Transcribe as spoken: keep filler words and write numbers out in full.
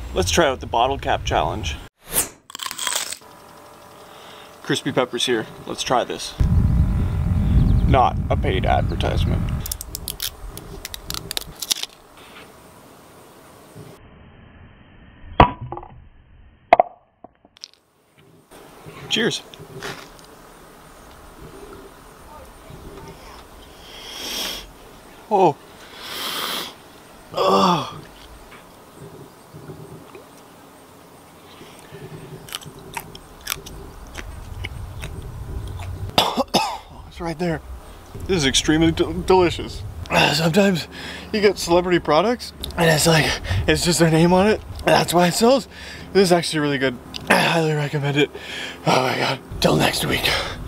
Let's try out the bottle cap challenge. Crispy Peppers here. Let's try this. Not a paid advertisement. Cheers. Oh. Oh. It's right there. This is extremely de delicious. Sometimes you get celebrity products and it's like, it's just their name on it. That's why it sells. This is actually really good. I highly recommend it. Oh my god. Till next week.